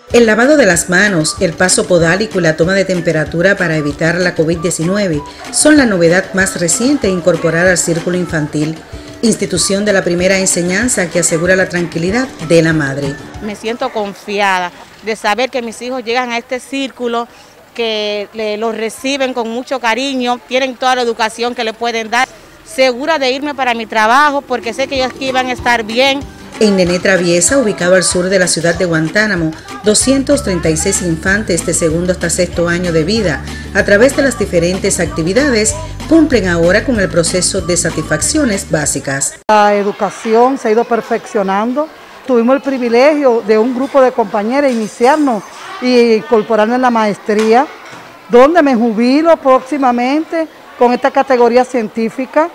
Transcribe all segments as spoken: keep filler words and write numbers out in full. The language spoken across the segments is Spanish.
El lavado de las manos, el paso podálico y la toma de temperatura para evitar la COVID diecinueve son la novedad más reciente a incorporar al círculo infantil, institución de la primera enseñanza que asegura la tranquilidad de la madre. Me siento confiada de saber que mis hijos llegan a este círculo, que le, los reciben con mucho cariño, tienen toda la educación que le pueden dar, segura de irme para mi trabajo porque sé que ellos aquí van a estar bien. En Nené Traviesa, ubicado al sur de la ciudad de Guantánamo, doscientos treinta y seis infantes de segundo hasta sexto año de vida, a través de las diferentes actividades, cumplen ahora con el proceso de satisfacciones básicas. La educación se ha ido perfeccionando. Tuvimos el privilegio de un grupo de compañeras iniciarnos y incorporarnos en la maestría, donde me jubilo próximamente con esta categoría científica.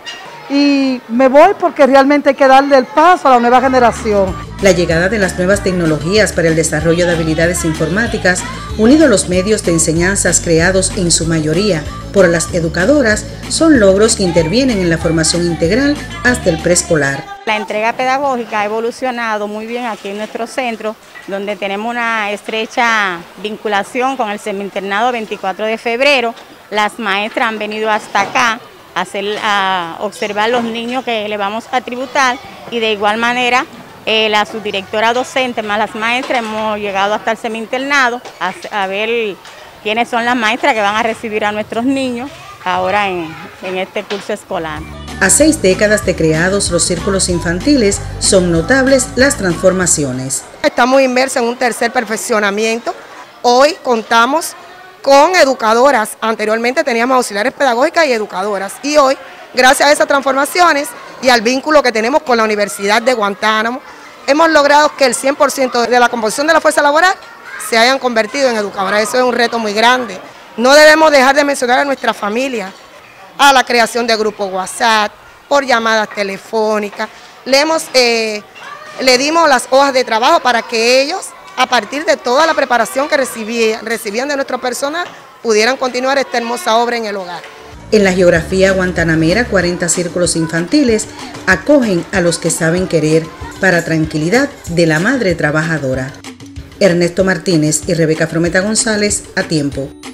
Y me voy porque realmente hay que darle el paso a la nueva generación. La llegada de las nuevas tecnologías para el desarrollo de habilidades informáticas, unido a los medios de enseñanzas creados en su mayoría por las educadoras, son logros que intervienen en la formación integral hasta el preescolar. La entrega pedagógica ha evolucionado muy bien aquí en nuestro centro, donde tenemos una estrecha vinculación con el Semi-Internado veinticuatro de febrero. Las maestras han venido hasta acá a, hacer, a observar los niños que le vamos a tributar, y de igual manera eh, la subdirectora docente más las maestras hemos llegado hasta el Semi-Internado a, a ver quiénes son las maestras que van a recibir a nuestros niños ahora en, en este curso escolar. A seis décadas de creados los círculos infantiles, son notables las transformaciones. Estamos inmersos en un tercer perfeccionamiento. Hoy contamos con educadoras. Anteriormente teníamos auxiliares pedagógicas y educadoras. Y hoy, gracias a esas transformaciones y al vínculo que tenemos con la Universidad de Guantánamo, hemos logrado que el cien por ciento de la composición de la fuerza laboral se hayan convertido en educadoras. Eso es un reto muy grande. No debemos dejar de mencionar a nuestra familia, a la creación de grupos WhatsApp, por llamadas telefónicas. Le, hemos, eh, le dimos las hojas de trabajo para que ellos, a partir de toda la preparación que recibían, recibían de nuestro personal, pudieran continuar esta hermosa obra en el hogar. En la geografía guantanamera, cuarenta círculos infantiles acogen a los que saben querer para tranquilidad de la madre trabajadora. Ernesto Martínez y Rebeca Frometa González, A Tiempo.